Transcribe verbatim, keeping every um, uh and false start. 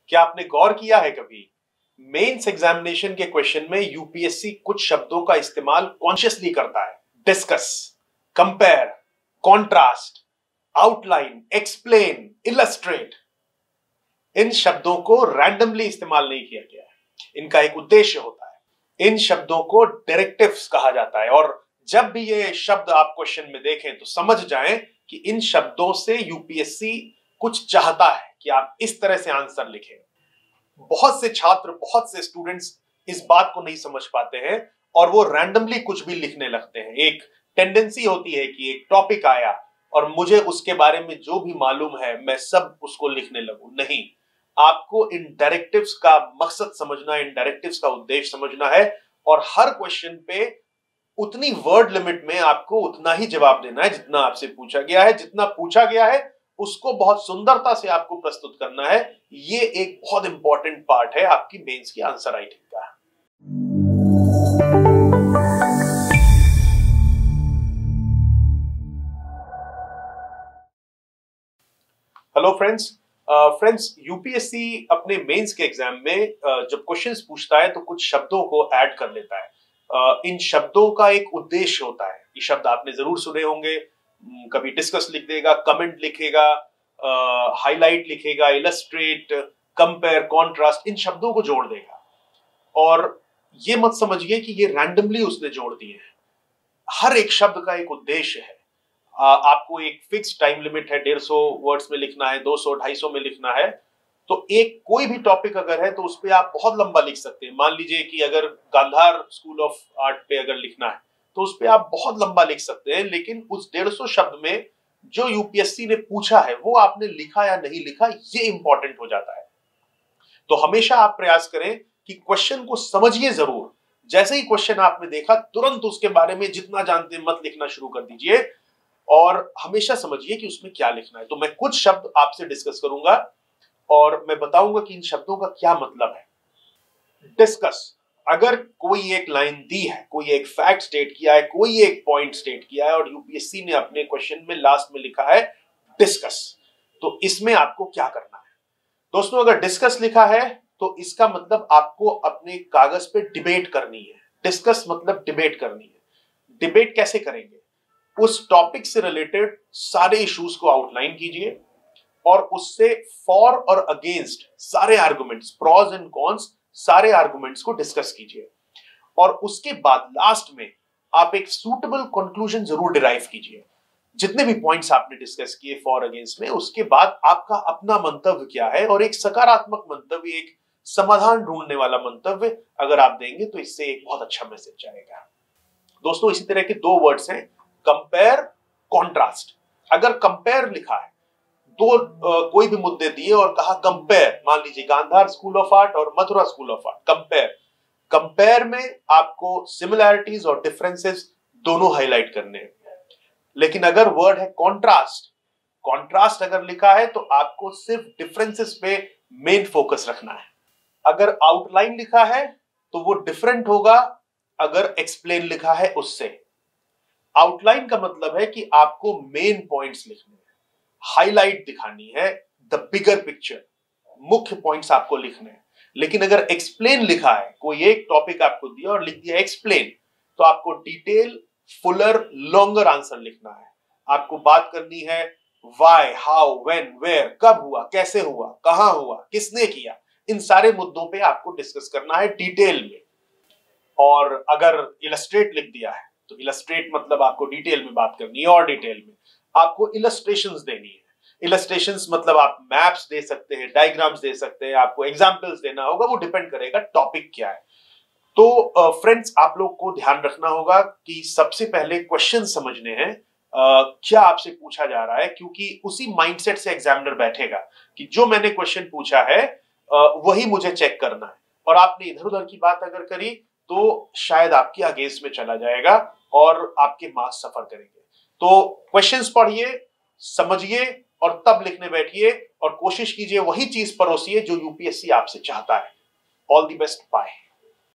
क्या आपने गौर किया है कभी मेंस एग्जामिनेशन के क्वेश्चन में यूपीएससी कुछ शब्दों का इस्तेमाल कॉन्शियसली करता है? Discuss, compare, contrast, outline, explain, illustrate. इन शब्दों को रैंडमली इस्तेमाल नहीं किया गया है, इनका एक उद्देश्य होता है। इन शब्दों को डायरेक्टिव्स कहा जाता है और जब भी ये शब्द आप क्वेश्चन में देखें तो समझ जाएं कि इन शब्दों से यूपीएससी कुछ चाहता है कि आप इस तरह से आंसर लिखें। बहुत से छात्र, बहुत से स्टूडेंट्स इस बात को नहीं समझ पाते हैं और वो रैंडमली कुछ भी लिखने लगते हैं। एक टेंडेंसी होती है कि एक टॉपिक आया और मुझे उसके बारे में जो भी मालूम है मैं सब उसको लिखने लगूं। नहीं, आपको इन डायरेक्टिव्स का मकसद समझना, इन डायरेक्टिव्स का उद्देश्य समझना है और हर क्वेश्चन पे उतनी वर्ड लिमिट में आपको उतना ही जवाब देना है जितना आपसे पूछा गया है। जितना पूछा गया है उसको बहुत सुंदरता से आपको प्रस्तुत करना है। ये एक बहुत इंपॉर्टेंट पार्ट है आपकी मेंस की आंसर राइटिंग का। हेलो फ्रेंड्स, फ्रेंड्स यूपीएससी अपने मेंस के एग्जाम में uh, जब क्वेश्चंस पूछता है तो कुछ शब्दों को ऐड कर लेता है। uh, इन शब्दों का एक उद्देश्य होता है। ये शब्द आपने जरूर सुने होंगे। कभी डिस्कस लिख देगा, कमेंट लिखेगा, हाईलाइट uh, लिखेगा, इलस्ट्रेट, कंपेयर, कॉन्ट्रास्ट, इन शब्दों को जोड़ देगा। और ये मत समझिए कि ये रैंडमली उसने जोड़ दिए हैं। हर एक शब्द का एक उद्देश्य है। आपको एक फिक्स टाइम लिमिट है, डेढ़ सौ वर्ड्स में लिखना है, दो सौ, ढाई सौ में लिखना है। तो एक कोई भी टॉपिक अगर है तो उस पर आप बहुत लंबा लिख सकते हैं। मान लीजिए कि अगर गांधार स्कूल ऑफ आर्ट पे अगर लिखना है तो उस पर आप बहुत लंबा लिख सकते हैं, लेकिन उस डेढ़ सौ शब्द में जो यूपीएससी ने पूछा है वो आपने लिखा या नहीं लिखा, ये इंपॉर्टेंट हो जाता है। तो हमेशा आप प्रयास करें कि क्वेश्चन को समझिए जरूर। जैसे ही क्वेश्चन आपने देखा तुरंत उसके बारे में जितना जानते हैं मत लिखना शुरू कर दीजिए और हमेशा समझिए कि उसमें क्या लिखना है। तो मैं कुछ शब्द आपसे डिस्कस करूंगा और मैं बताऊंगा कि इन शब्दों का क्या मतलब है। डिस्कस, अगर कोई एक लाइन दी है, कोई एक फैक्ट स्टेट किया है, कोई एक पॉइंट स्टेट किया है और यूपीएससी ने अपने क्वेश्चन में लास्ट में लिखा है डिस्कस, तो इसमें आपको क्या करना है? दोस्तों, अगर डिस्कस लिखा है तो इसका मतलब आपको अपने कागज पे डिबेट करनी है। डिस्कस मतलब डिबेट करनी है। डिबेट कैसे करेंगे? उस टॉपिक से रिलेटेड सारे इश्यूज को आउटलाइन कीजिए और उससे फॉर और अगेंस्ट सारे आर्गुमेंट्स, प्रॉज एंड कॉन्स, सारे आर्गुमेंट्स को डिस्कस कीजिए और उसके बाद लास्ट में आप एक सूटेबल कंक्लूजन जरूर डिराइव कीजिए। जितने भी पॉइंट्स आपने डिस्कस किए फॉर अगेंस्ट में, उसके बाद आपका अपना मंतव्य क्या है और एक सकारात्मक मंतव्य, एक समाधान ढूंढने वाला मंतव्य अगर आप देंगे तो इससे एक बहुत अच्छा मैसेज जाएगा। दोस्तों, इसी तरह के दो वर्ड्स हैं, कंपेयर, कॉन्ट्रास्ट। अगर कंपेयर लिखा है, दो uh, कोई भी मुद्दे दिए और कहा कंपेयर, मान लीजिए गांधार स्कूल ऑफ आर्ट और Mathura school of art, compare. Compare में आपको सिमिलैरिटीज और डिफरेंसेस दोनों हाईलाइट करने हैं। लेकिन अगर वर्ड है कॉन्ट्रास्ट, कॉन्ट्रास्ट अगर लिखा है तो आपको सिर्फ डिफरेंसेस पे मेन फोकस रखना है। अगर आउटलाइन लिखा है तो वो डिफरेंट होगा अगर एक्सप्लेन लिखा है उससे। आउटलाइन का मतलब है कि आपको मेन पॉइंट्स लिखने हैं, हाईलाइट दिखानी है, द बिगर पिक्चर, मुख्य पॉइंट्स आपको लिखने हैं। लेकिन अगर एक्सप्लेन लिखा है, कोई एक टॉपिक आपको दिया और लिख दिया एक्सप्लेन, तो आपको डिटेल, फुलर, लॉन्गर आंसर लिखना है। आपको बात करनी है व्हाई, हाउ, व्हेन, वेयर, कब हुआ, कैसे हुआ, कहां हुआ, किसने किया, इन सारे मुद्दों पे आपको डिस्कस करना है डिटेल में। और अगर इलस्ट्रेट लिख दिया है तो इलस्ट्रेट मतलब आपको डिटेल में बात करनी है और डिटेल में आपको इलस्ट्रेशंस देनी है। इलस्ट्रेशंस मतलब आप मैप्स दे सकते हैं, डायग्राम्स दे सकते हैं, आपको एग्जांपल्स देना होगा, वो डिपेंड करेगा टॉपिक क्या है। तो फ्रेंड्स, आप लोग को ध्यान रखना होगा कि सबसे पहले क्वेश्चन समझने हैं, uh, क्या आपसे पूछा जा रहा है, क्योंकि उसी माइंडसेट से एग्जामिनर बैठेगा कि जो मैंने क्वेश्चन पूछा है uh, वही मुझे चेक करना है। और आपने इधर उधर की बात अगर करी तो शायद आपके अगेंस्ट में चला जाएगा और आपके मार्क्स सफर करेंगे। तो क्वेश्चंस पढ़िए, समझिए और तब लिखने बैठिए और कोशिश कीजिए वही चीज परोसिए जो यूपीएससी आपसे चाहता है। All the best, bye.